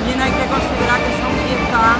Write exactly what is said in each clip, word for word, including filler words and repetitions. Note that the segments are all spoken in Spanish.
también hay que considerar que son fiestas.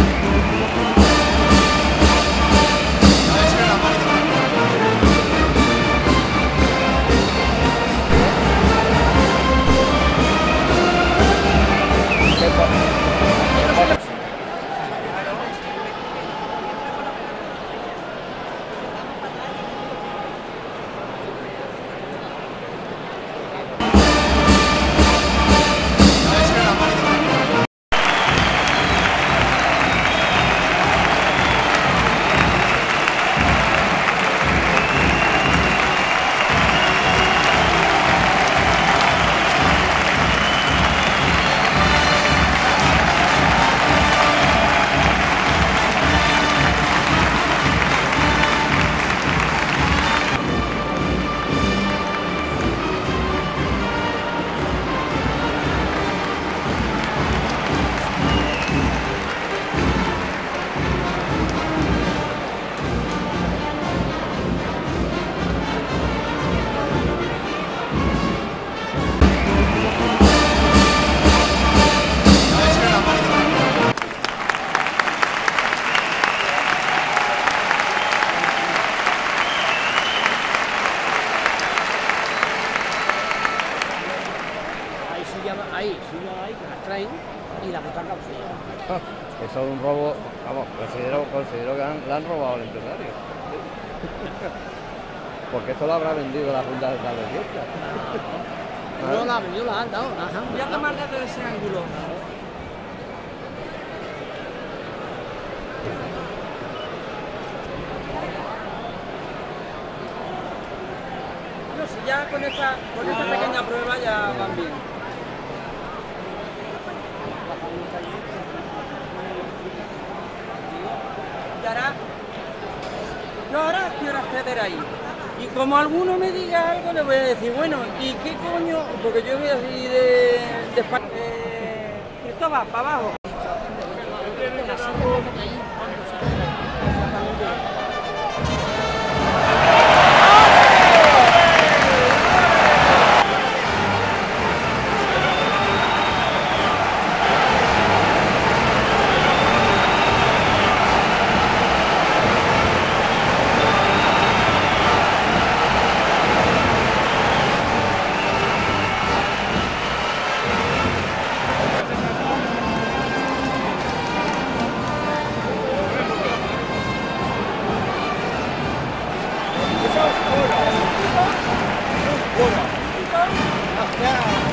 Ahí, silla ahí, que las traen y la butaca vacía. Eso es un robo, vamos, considero, considero que han, le han robado al empresario. Porque esto lo habrá vendido la Junta de Tal de Fiesta. No, no, la vendió, la han dado, la han Voy a tomar desde ese ángulo. No, si ya con esta, con esta pequeña prueba ya van bien. Y ahora, yo ahora quiero acceder ahí. Y como alguno me diga algo, le voy a decir, bueno, ¿y qué coño? Porque yo voy así de, de, de Cristóbal, para abajo. Yeah.